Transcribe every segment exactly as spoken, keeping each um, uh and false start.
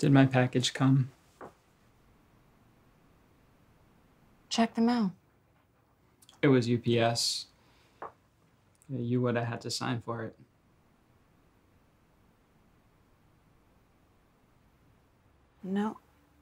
Did my package come? Check the mail. It was U P S. Yeah, you would have had to sign for it. No.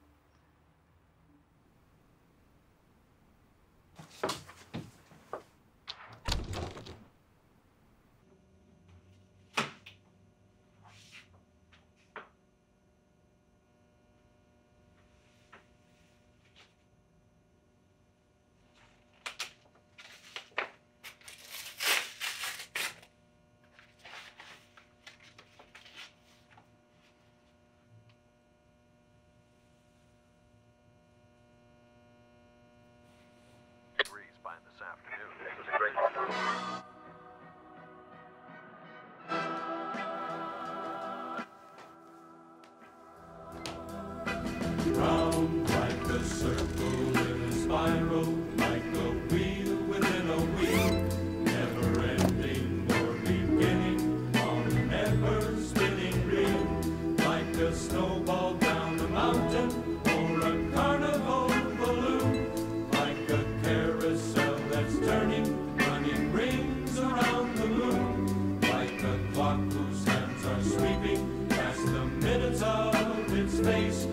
Round like a circle in a spiral, like a wheel within a wheel, never ending nor beginning on an ever spinning reel, like a snowball down a mountain or a carnival balloon, like a carousel that's turning, running rings around the moon, like a clock whose hands are sweeping past the minutes of its face.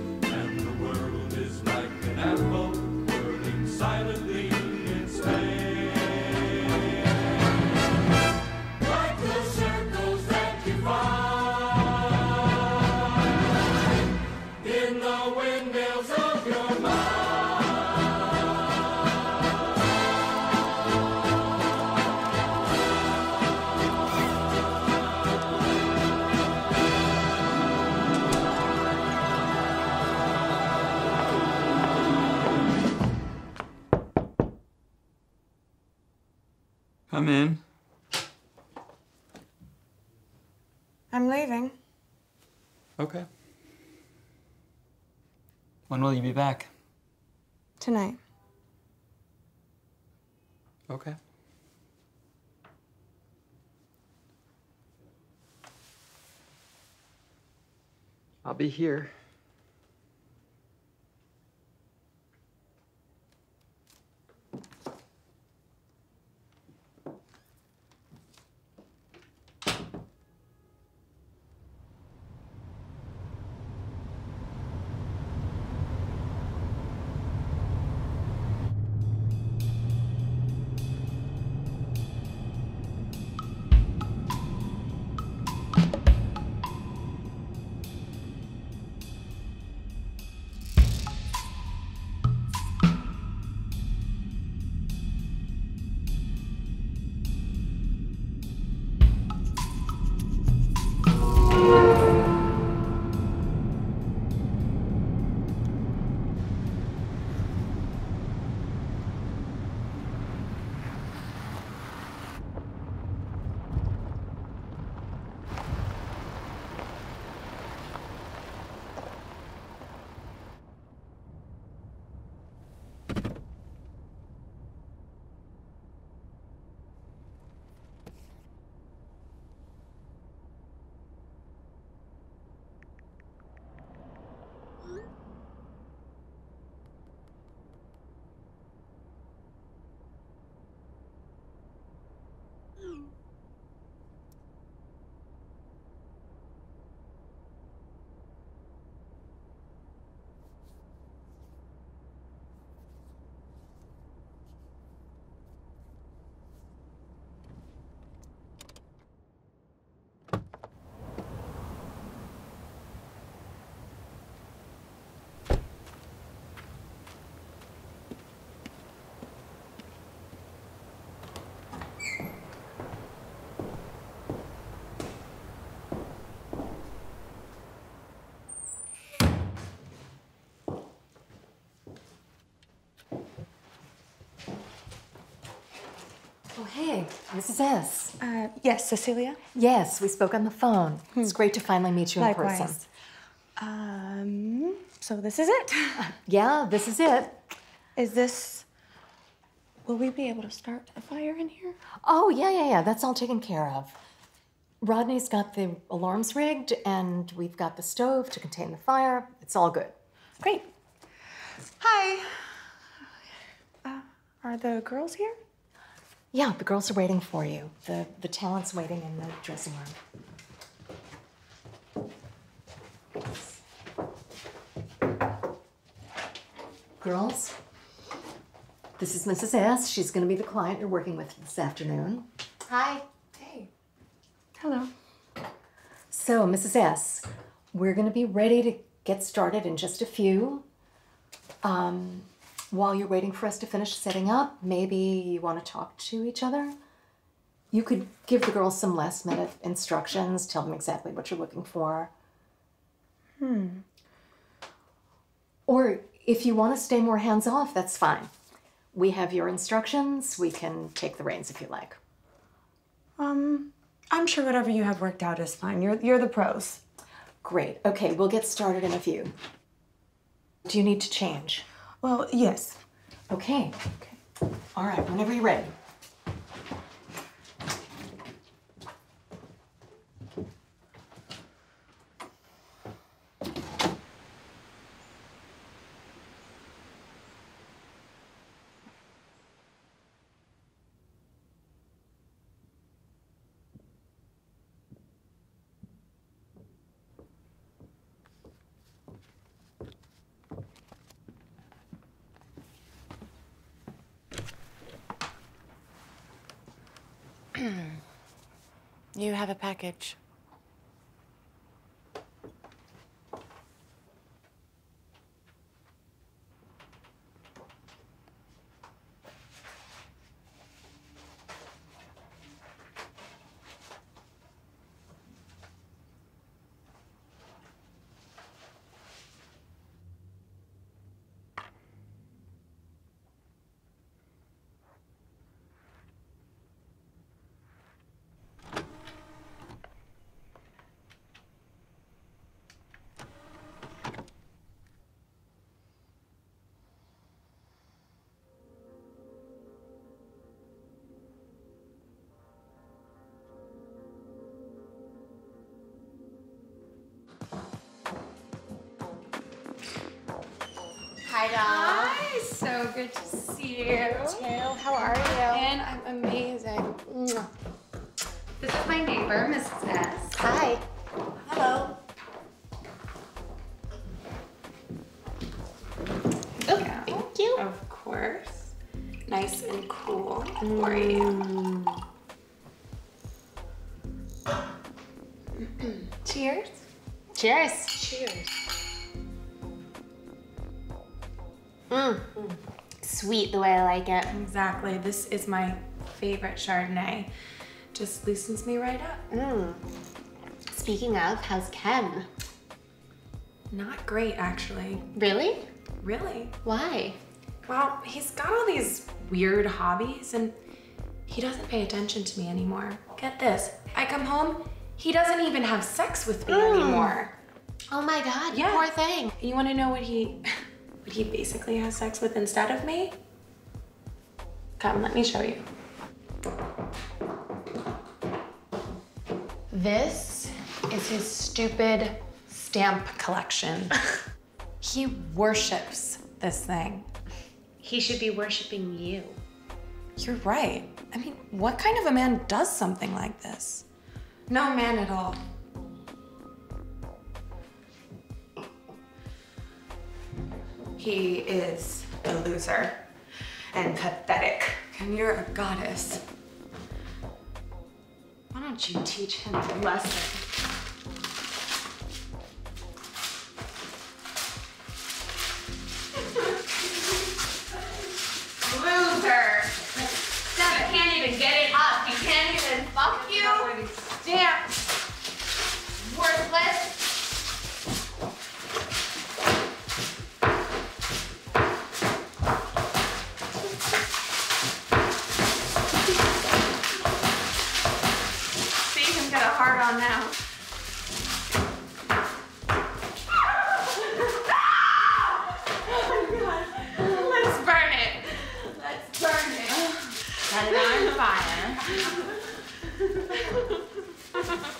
Apple whirling silently in space. Like the circles that you find in the windmills of your mind. Come in. I'm leaving. Okay. When will you be back? Tonight. Okay. I'll be here. Oh, hey, this is S. Uh, yes, Cecilia? Yes, we spoke on the phone. Hmm. It's great to finally meet you in Likewise. person. Um, so this is it? Uh, yeah, this is it. Is this... Will we be able to start a fire in here? Oh, yeah, yeah, yeah. That's all taken care of. Rodney's got the alarms rigged, and we've got the stove to contain the fire. It's all good. Great. Hi. Uh, are the girls here? Yeah, the girls are waiting for you. The, the talent's waiting in the dressing room. Girls, this is Missus S. She's going to be the client you're working with this afternoon. Hi. Hey. Hello. So, Missus S, we're going to be ready to get started in just a few. Um, while you're waiting for us to finish setting up, maybe you want to talk to each other. You could give the girls some last minute instructions, tell them exactly what you're looking for. Hmm. Or if you want to stay more hands-off, that's fine. We have your instructions. We can take the reins if you like. Um, I'm sure whatever you have worked out is fine. You're, you're the pros. Great. Okay, we'll get started in a few. Do you need to change? Well, yes. Okay. Okay. All right, whenever you're ready. You have a package. Hi, doll. Hi, so good to see you. Too. How are you? And I'm amazing. Mwah. This is my neighbor, Missus S. Hi. Hello. Oh, Thank you. of course. Nice and cool for you. Cheers. Cheers. Cheers. Mm. Sweet the way I like it. Exactly. This is my favorite Chardonnay. Just loosens me right up. Mm. Speaking of, how's Ken? Not great, actually. Really? Really? Why? Well, he's got all these weird hobbies and he doesn't pay attention to me anymore. Get this, I come home, he doesn't even have sex with me Mm. anymore. Oh my God, you Yeah. poor thing. You wanna know what he, what he basically has sex with instead of me? Come, let me show you. This is his stupid stamp collection. He worships this thing. He should be worshiping you. You're right. I mean, what kind of a man does something like this? No man at all. He is a loser and pathetic. And you're a goddess. Why don't you teach him a lesson? Loser! Steph can't even get it up. He can't even fuck you. Damn. Worthless. See him get a hard on now. Let's burn it. Let's burn it. Set it on fire.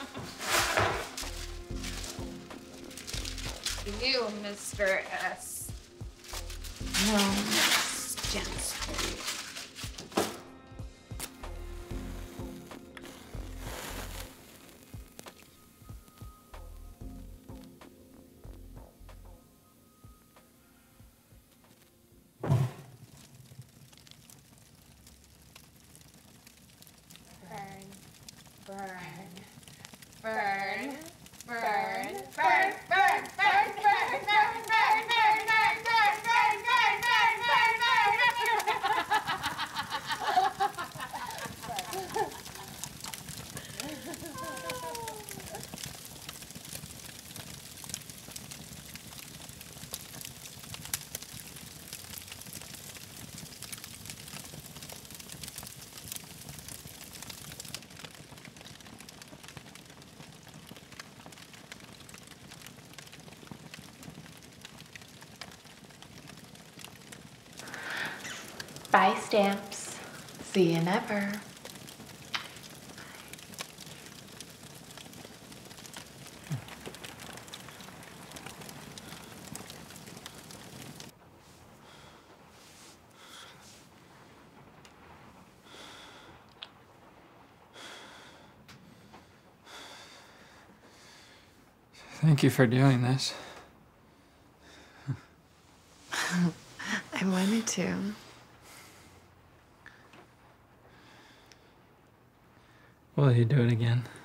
Mister S. No. Gents. Burn, burn, burn, burn, burn, burn, burn, burn, burn, burn, burn, burn, burn, burn, burn, Bye, stamps. See you never. Thank you for doing this. I wanted to. Will you do it again?